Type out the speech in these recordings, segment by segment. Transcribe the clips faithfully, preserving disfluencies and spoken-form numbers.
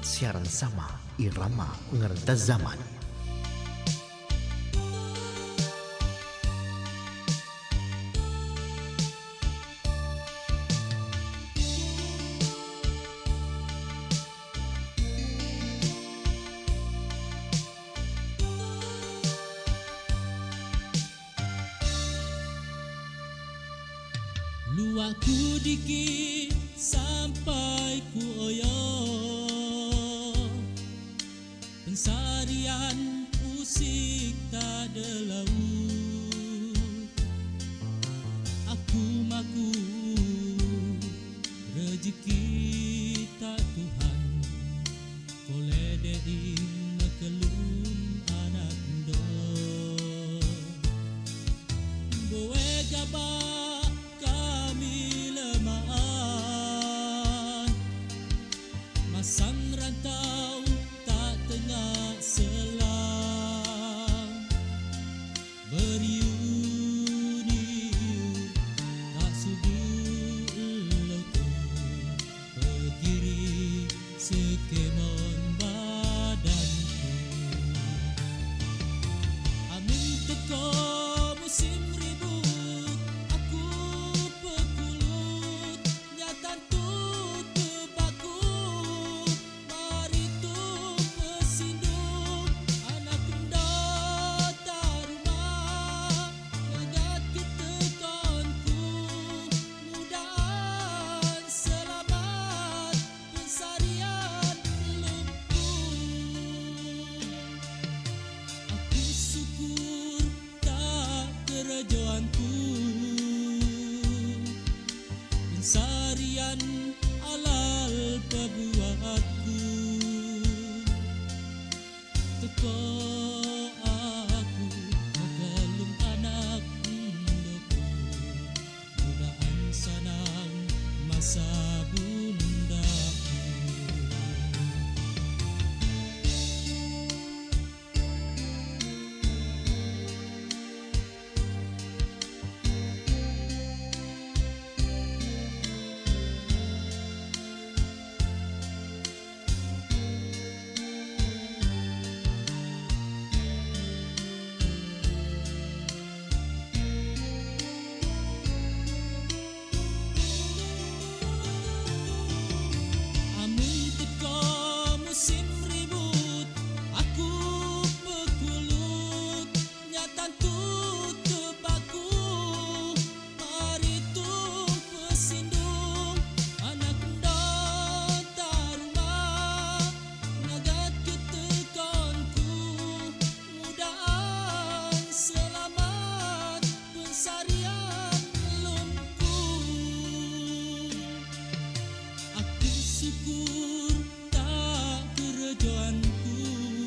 Siaran sama irama ngerti zaman. Luakku dikit sampai ku oyo, pensarian musik tak ada laut. Aku maku rezeki tak Tuhan, koleh deing kelum anak do. Boe gabah masang rantau tak tengah selang, beriuni tak subur letu, berdiri sekemon badanku. Amin teko musim ribut, aku pekulut nyatan tutup aku. Pensarian alal pebuatku, teko aku megelung anak indoku, mudaan sanang masa bundaku. Syukur tak kerjaanku,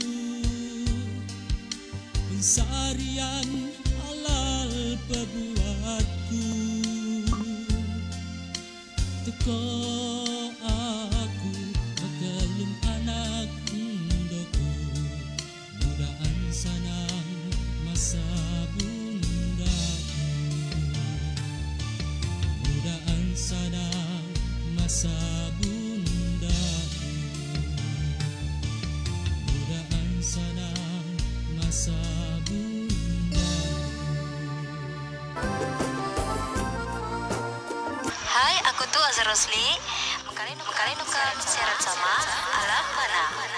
pensarian halal pebuatku, teko aku megelung anak indoku, mudaan sanang masa bundaku, mudaan sanang masa bundaku, mudaan sanang masa bundaku. Hai, aku tuh Azhar Rosli. Mengkali nukam siaran sama alam mana.